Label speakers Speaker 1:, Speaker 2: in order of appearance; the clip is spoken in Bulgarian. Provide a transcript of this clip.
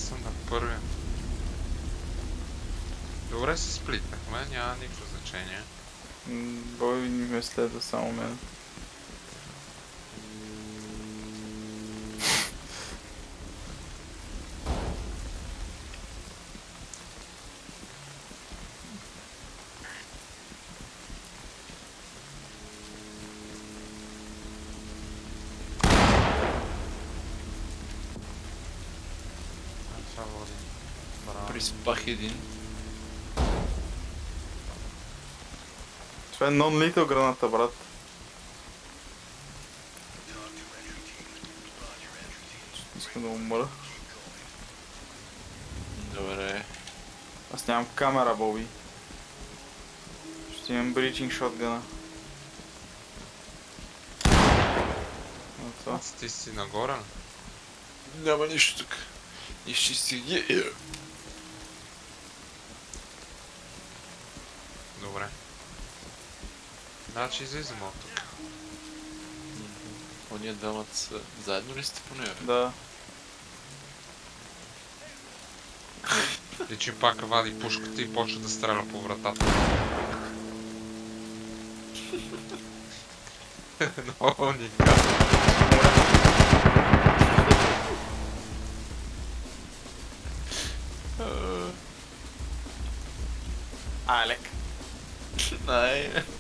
Speaker 1: съм на първия. Добре се сплитнахме, няма никакво значение.
Speaker 2: Бой ни ме следва само мен.
Speaker 1: Това води. Браво.
Speaker 3: Приспах един.
Speaker 2: Това е non-lethal граната, брат. Искам да умра.
Speaker 3: Добре.
Speaker 2: Аз нямам камера, Боби. Ще имам бричинг шотгана. Това.
Speaker 1: Ти си нагоре?
Speaker 3: Няма нищо тук. Изчистих ги.
Speaker 1: Добре. Значи излизаме от тук.
Speaker 3: Ония двамата са... Заедно ли сте по нея?
Speaker 2: Да.
Speaker 1: И че пак вади пушката и почва да стреля по вратата. Много ни казва.
Speaker 2: Алек.
Speaker 3: Най.